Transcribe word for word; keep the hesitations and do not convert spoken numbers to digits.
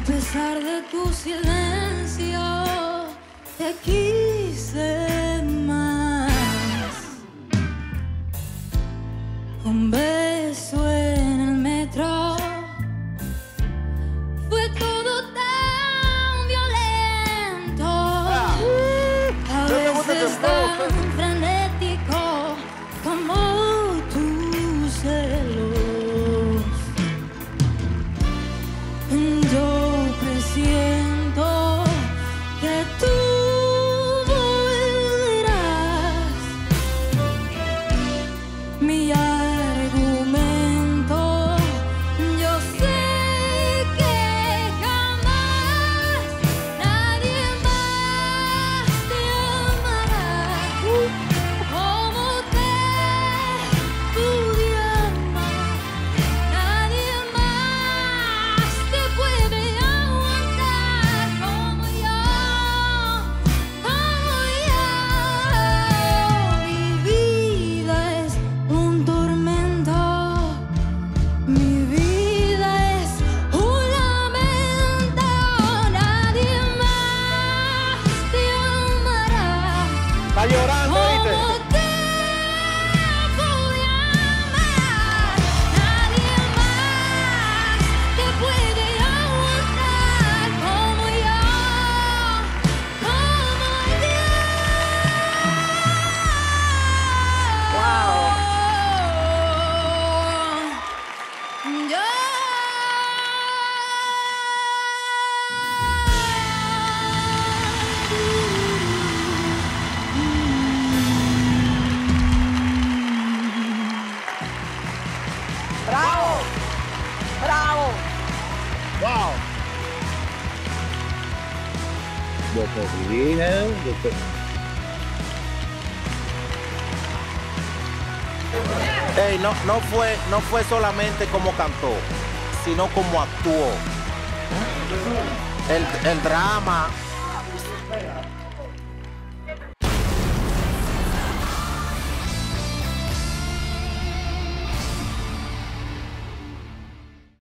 pesar de tu silencio, te quise más. Un beso en el metro fue todo tan violento, a veces tan frenético como tus celos. Yo presiento que tú volverás. Mi argumento, yo sé que jamás nadie más te amará como te pude amar. Nadie más te puede aguantar como yo, como yo. Mi vida es un tormento, mi vida es un lamento. Nadie más te amará Está llorando, ¿viste? como te pude amar. Nadie más te puede aguantar como yo, como yo. Yo. ¡Bravo! ¡Bravo! Wow. Yo te dije, yo te... Ey, no, no fue, no fue solamente como cantó, sino como actuó. El, el drama.